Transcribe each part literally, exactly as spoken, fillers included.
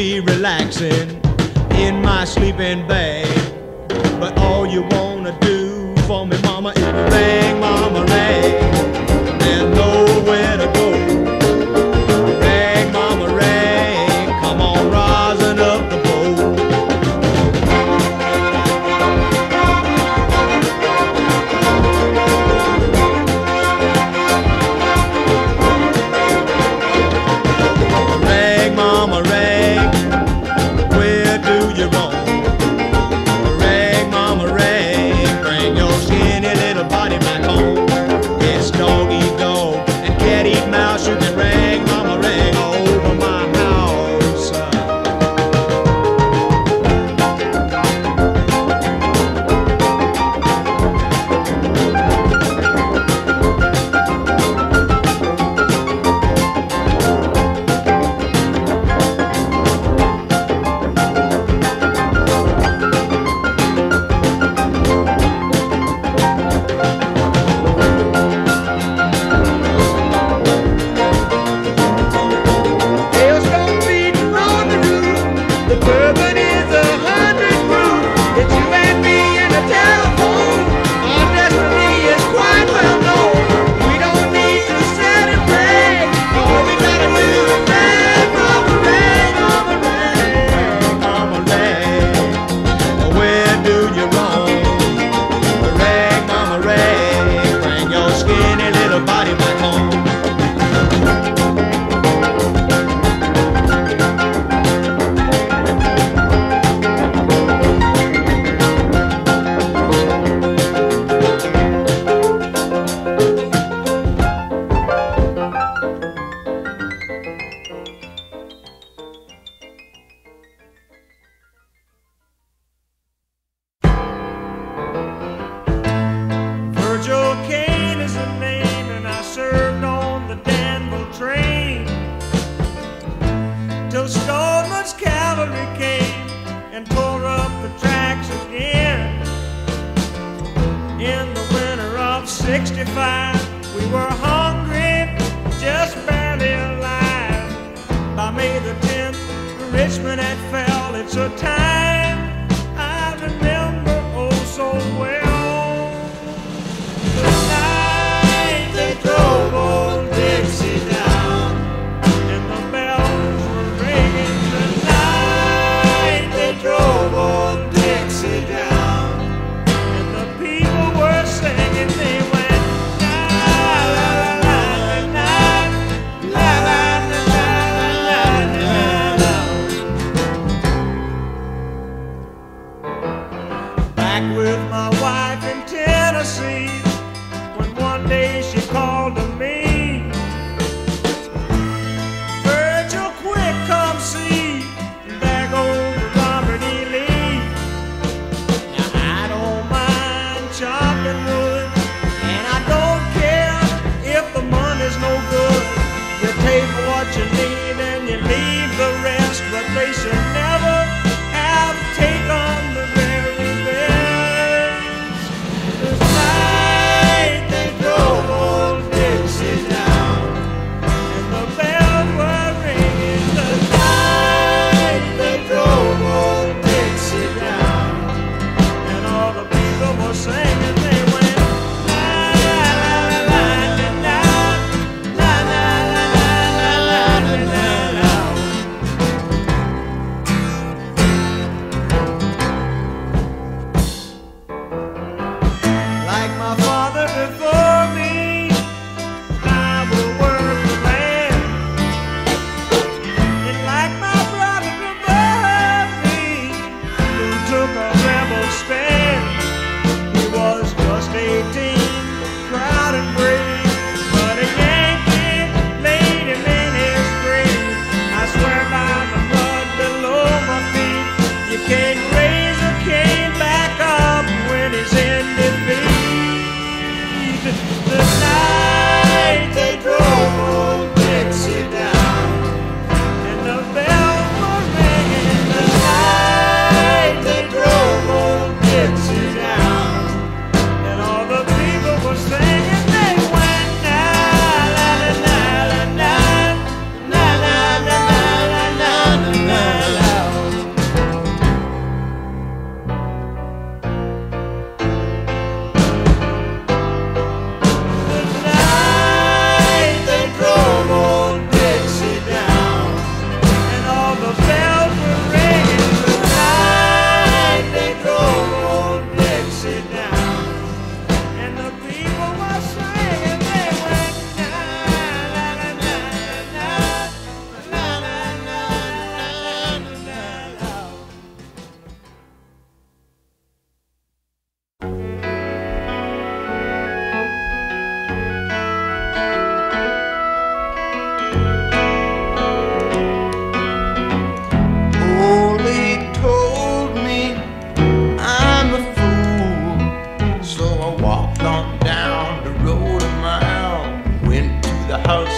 be relaxing in my sleeping bag. But all you wanna do for me, mama, is rag, mama, rag. There's nowhere to go. Rag, mama, rag. Come on, rising up the boat. Rag, mama, rag. Where do you roam? Rag, mama, rag. Bring your skinny little body back home. It's dog eat dog and cat eat mouse. You can rag, mama, rag over my house. Body back home. Virgil Kane is the name, and I served on the Danville train till Stoneman's cavalry came and tore up the tracks again. In the winter of sixty-five, we were hungry, just barely alive. By May the tenth, Richmond had fell. It's a time I remember oh so well. Back with my wife.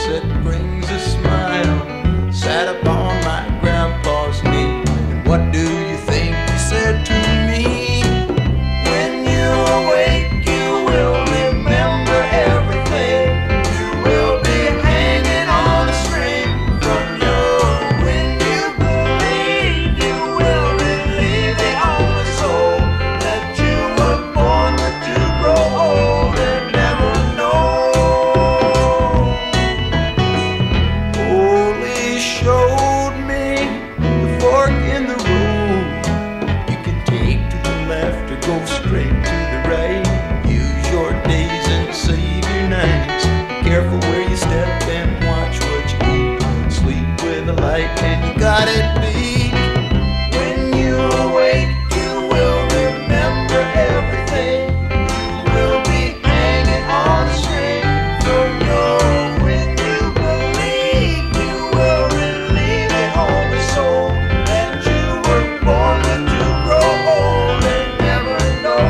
that brings a smile sat upon my grandpa's knee. And what do you think he said to me? When you awake, you will remember everything. You will be hanging on a string from your. When you believe, you will relieve the only soul that you were born with to grow old and never know. Holy showed me the fork in the road. You can take to the left or go straight to the right. Use your days and save your nights. Careful where you step and watch what you eat. Sleep with a light and you got it beat. When you awake, you will remember everything. You will be hanging on a string from your. When you believe, you will relieve the only soul that you were born with to grow old and never know.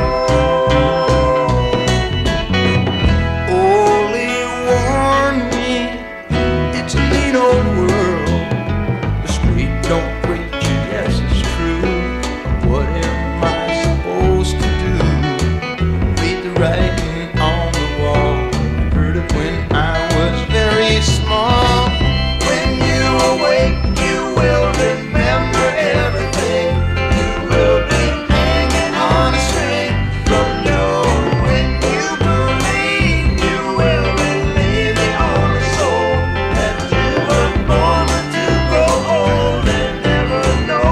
Only warn me, it's a mean old world. The street don't preach it, yes it's true. What am I supposed to do? Read the writing on the wall. I heard it when I was very small. When you awake, you will remember everything. You will be hanging on a string from your. When you believe, you will relieve the only soul that you were born with to grow old and never know.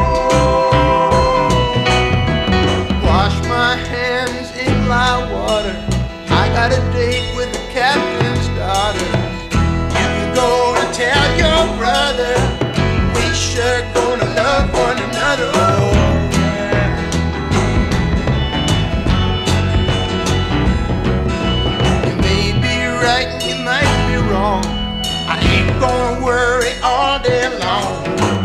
Wash my hands in live water. I got a date with the captain's daughter. You gonna tell your brother we sure gonna love one another. Oh, yeah. You may be right and you might be wrong. I ain't gonna worry all day long.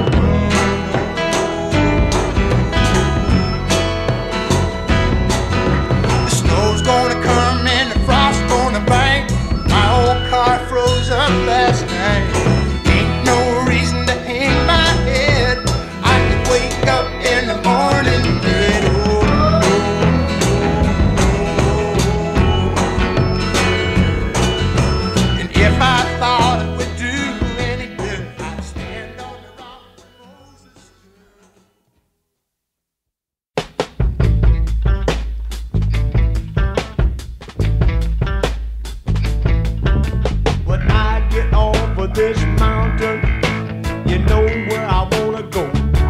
The snow's gonna come and the frost gonna bite. My old car froze up last night. Ain't no reason to hang my head. I could wake up in the morning dead. Oh, and if I thought it would do any good, I'd stand on the rock where Moses stood. When I get off of this mountain, you know where I wanna go.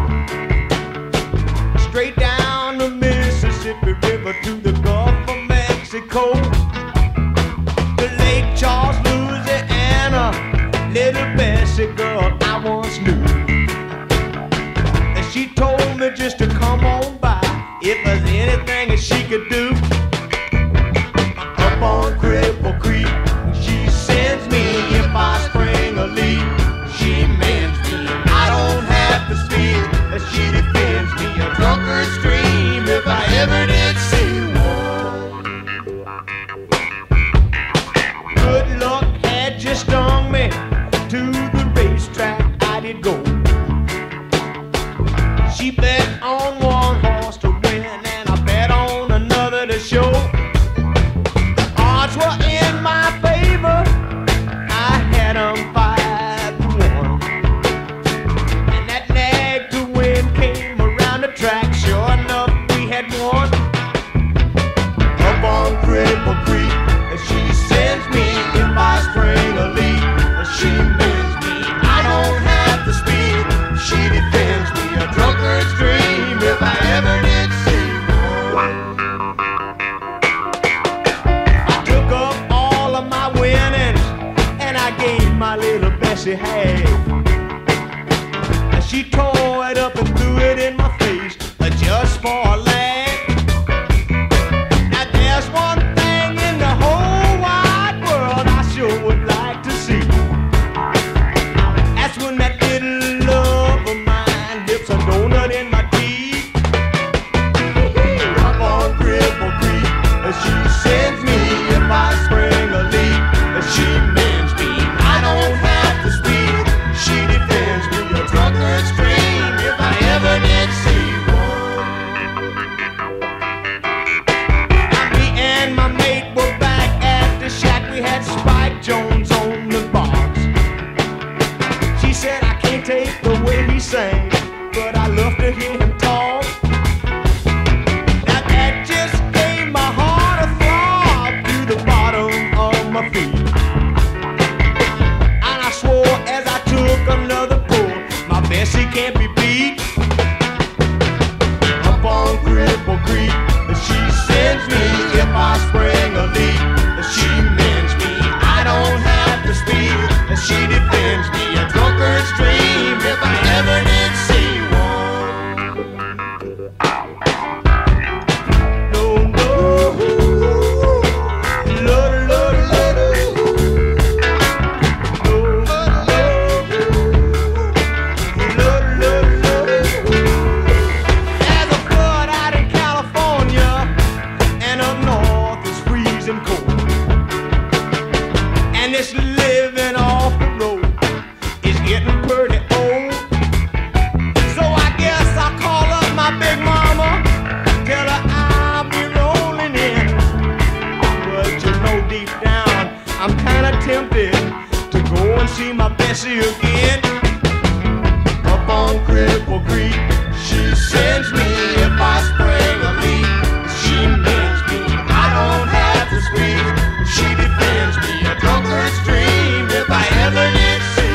Straight down the Mississippi River to the Gulf of Mexico. To Lake Charles, Louisiana, little Bessie girl I once knew. And she told me just to come on by if there's anything that she could do. Up on Cripple Creek, she sends me if I spring a leak. She mends me, I don't have to speak. She defends me, a drunkard's dream if I ever did see one. Good luck had just stung me. To the racetrack I did go. She bet on one horse to win and I bet on another to show. The odds were in my favor. I had 'em five to one. And that nag to win came around the track. Sure enough, we had won. Up on Cripple Creek, and she sends me if I spring a leak. She mends me, I don't have to speak. She defends me, a drunkard's dream if I ever did see one. I took up all of my winnings and I gave my little Bessie half. And she tore it up and threw it in my face uh, just for a laugh. Now there's one thing in the whole wide world I sure would like to see. That's when that little love of mine dips a donut in my teeth. Up on Cripple Creek, and she sends me if I spring a leak. And she mends me, I don't have living off the road is getting pretty old. So I guess I'll call up my big mama, tell her I'll be rolling in. But you know deep down I'm kinda tempted to go and see my Bessie again. Up on Cripple Creek, she sends me if I spring a leak. She mends me, I don't have to speak. She defends me, a drunkard's dream if I ever did see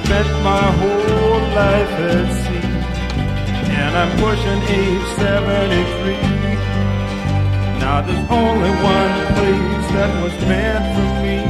spent my whole life at sea, and I'm pushing age seventy-three. Now there's only one place that was meant for me.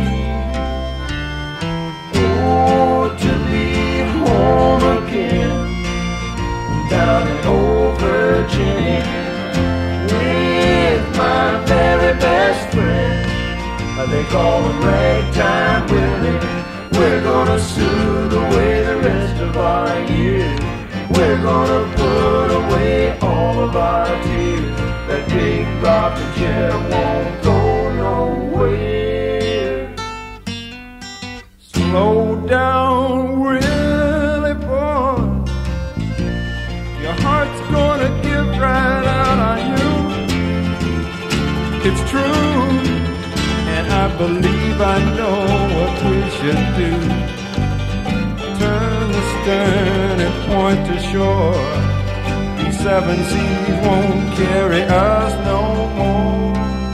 Oh, to be home again, down in old Virginia, with my very best friend. They call him Ragtime Willie. We're gonna soothe away the rest of our years. We're gonna put away all of our tears. That big rocking chair won't go nowhere. Slow down, Willie boy. Your heart's gonna give right out on you. It's true, and I believe I know what we should do. Turn the stern and point to shore. These seven seas won't carry us no more.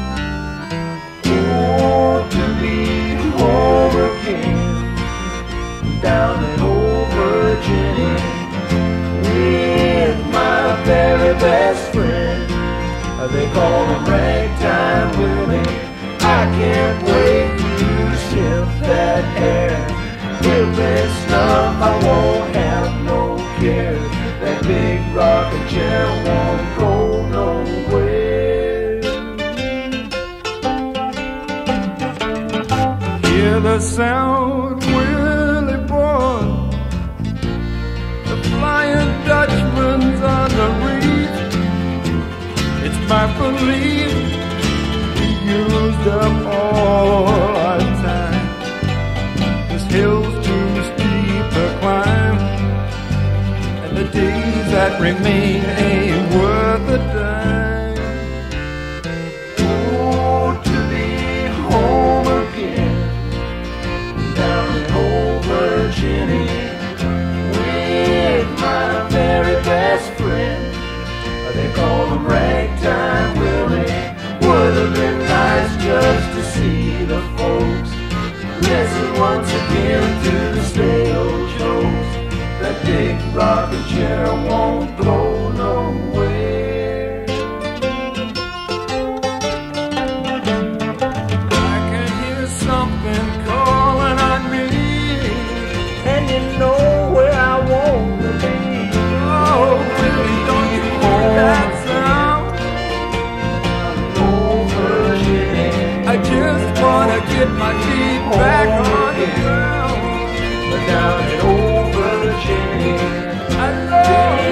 Oh, to be home again, down in old Virginia, with my very best friend. They call him Ragtime Willie. I can't wait to sniff that air. If it's snuff, I won't have no care. That big rocking chair won't go nowhere. Hear the sound, Willie boy. The Flying Dutchman's on the reef. It's my belief we used up all our time. This hill's too steep to climb, and the days that remain ain't worth a dime. Oh, to be home again, down in old Virginia, with my very best friend. They call him Ragtime Willie. Would have been nice just to see the folks listen once again to the stale jokes. That big rocking chair won't go nowhere. I can hear something calling on me, And you know where I want to be. oh Willie, don't you hear that sound? Old Virginia, I just wanna get my feet back on the ground. but down in old Virginia, I love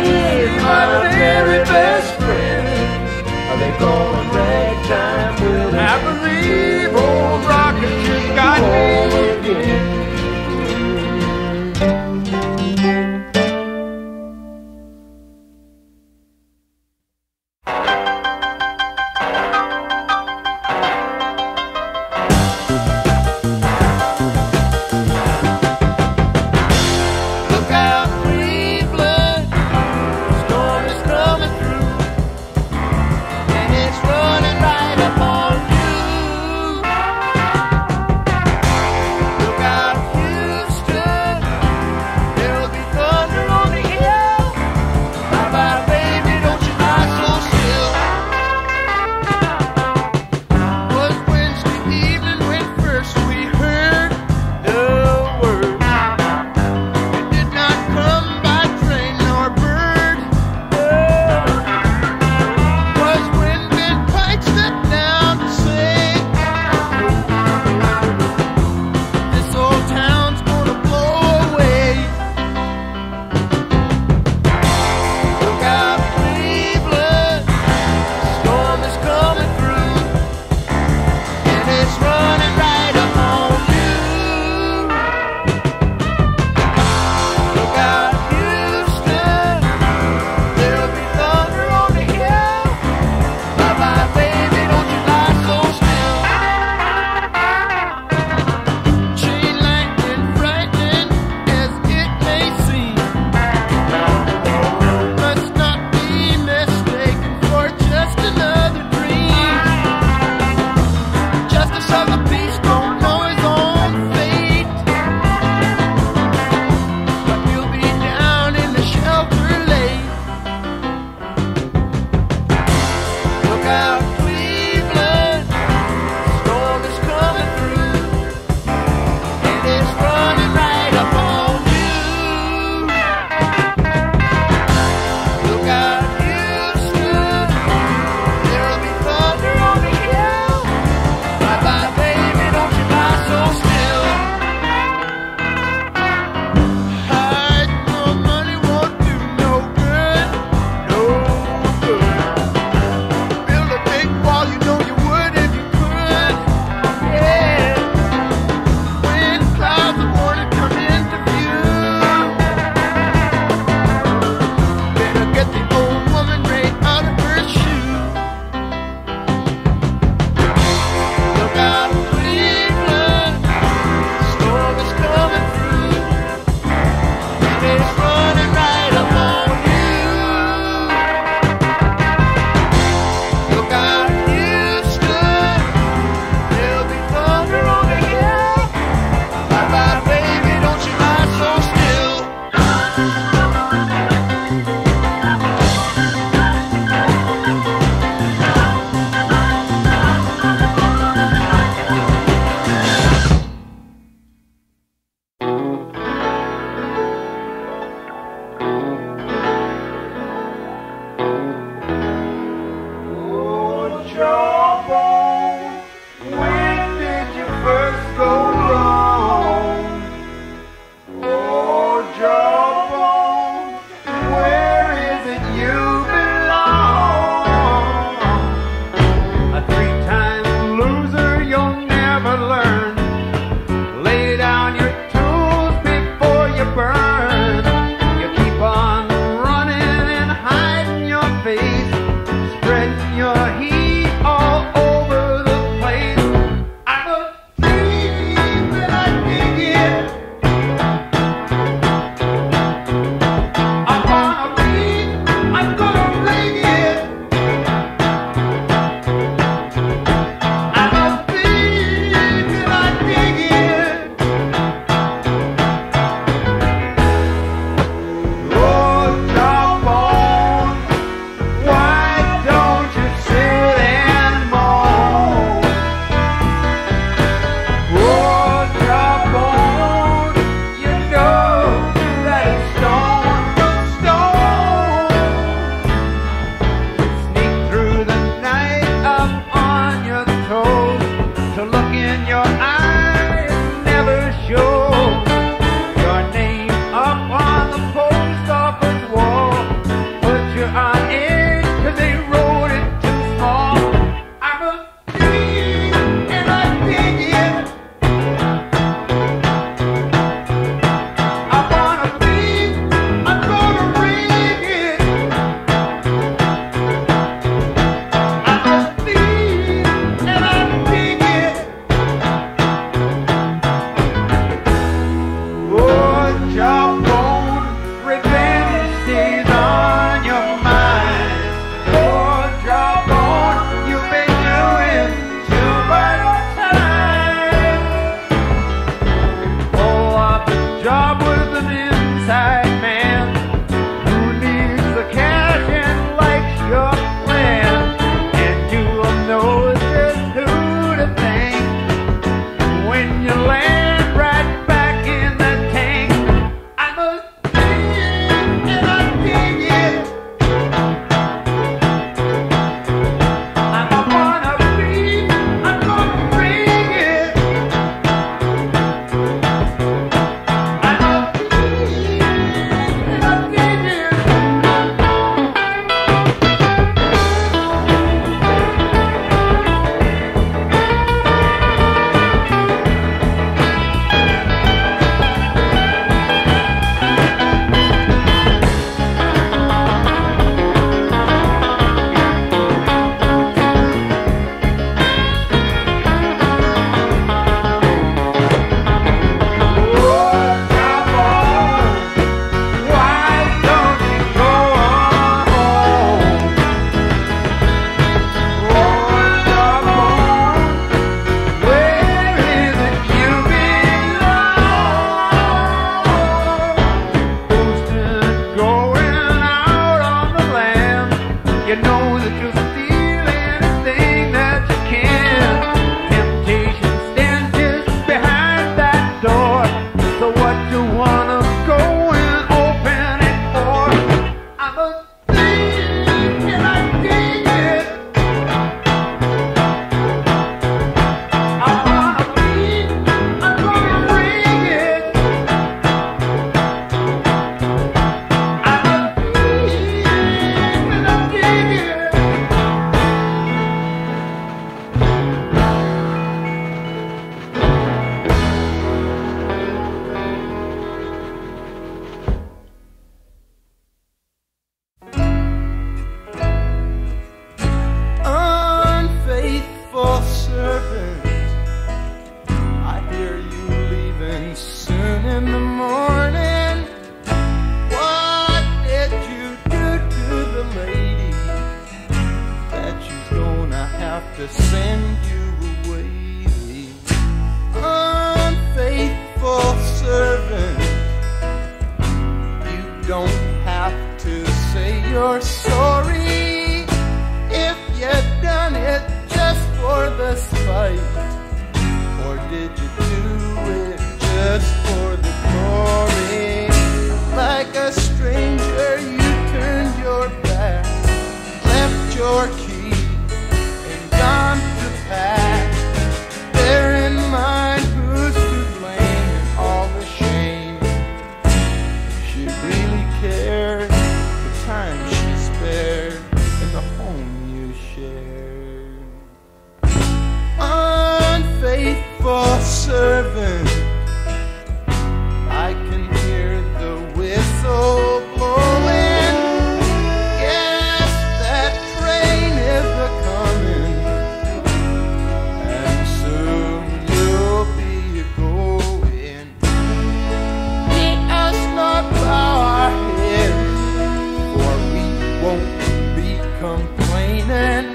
to send you away. Unfaithful servant, you don't have to say you're sorry if you done it just for the spite. Or did you do it just for the glory? Like a stranger you turned your back, left your key and gone to pack. Bear in mind who's to blame and all the shame. She really cared the time she spared and the home you shared. Unfaithful servant, I can hear the whistle blowing. Guess that train is a-coming, and soon you'll be going. Let us not bow our heads, for we won't be complaining.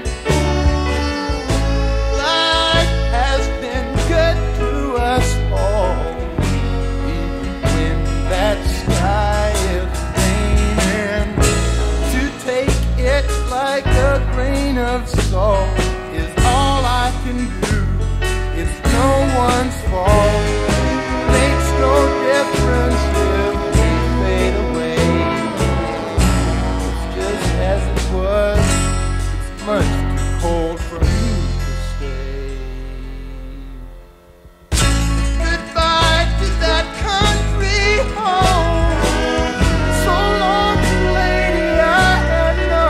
Life has been good to us all, even when that sky is raining. To take it like a grain of salt is all I can do. It's no one's fault. Makes no difference if we fade away. It's just as it was. It's much too cold for me to stay. Goodbye to that country home. So long, lady, I had no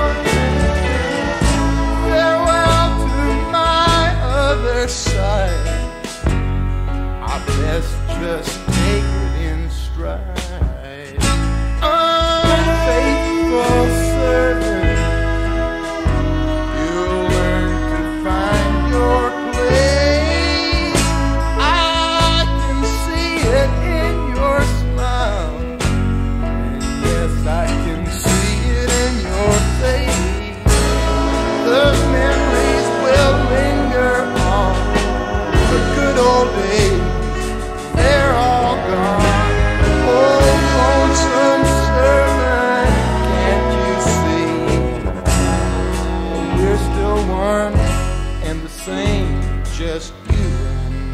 same, just you and me.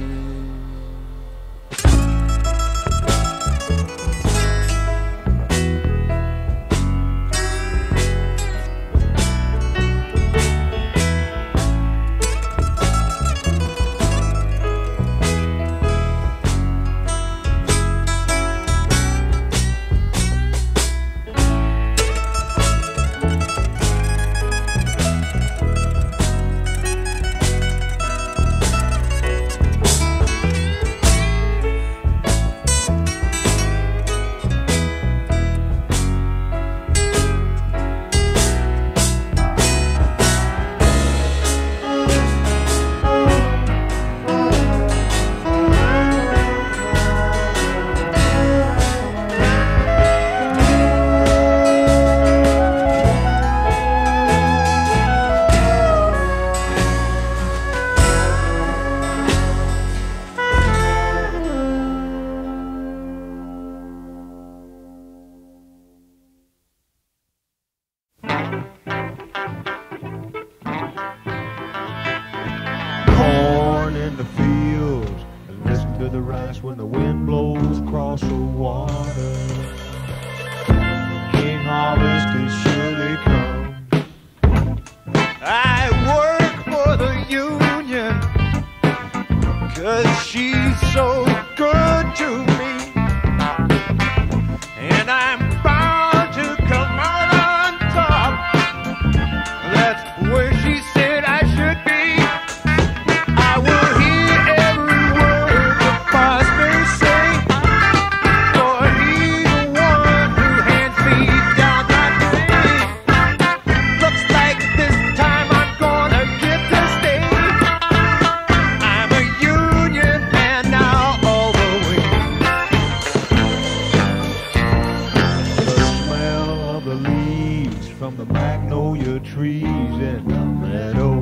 Corn in the fields, and listen to the rice when the wind blows across the water. King harvest is surely come. I work for the union, 'cause she's so good to me. And I'm bound to come out on top. That's where she said I should be. I will hear every word the boss may say, for he's the one who hands me down my thing. Looks like this time I'm gonna get to stay. I'm a union man now all the way. The smell of the leaves from the magnolia trees in the meadow.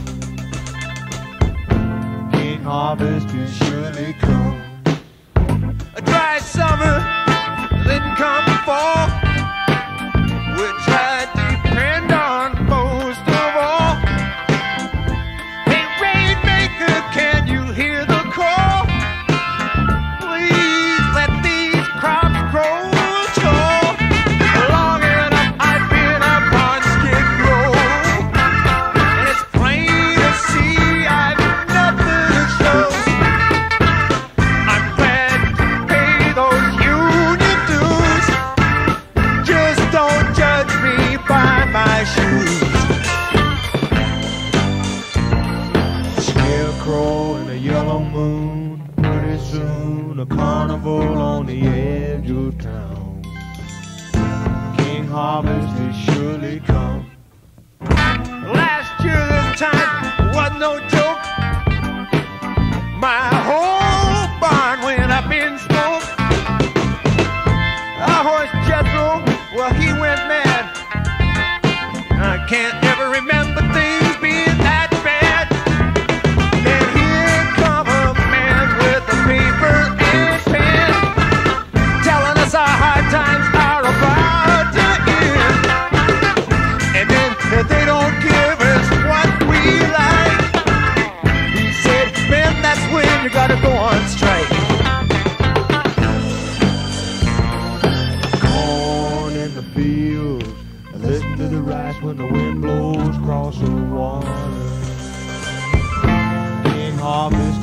King harvest is surely come. A dry summer, then come fall, which I depend on most of all. Hey, Rainmaker, can you hear the call? Please let these crops grow tall. Long enough I've been up on Skid Row, and it's plain to see I've nothing to show. I'm glad to pay those union dues. Just don't judge me by my shoes. Scarecrow and a yellow moon, pretty soon a carnival on the edge of town. King harvest is surely come. Last year this time wasn't no joke. My whole barn went up in smoke. Our horse Jethro, well, he went mad. I can't ever remember things being that bad. Then here come a man with a paper and pen, telling us our hard times are about to end. And then if they don't give us what we like, he said, man, that's when you gotta go on strike. Corn in the fields, and listen to the rice when the wind blows across the water. King harvest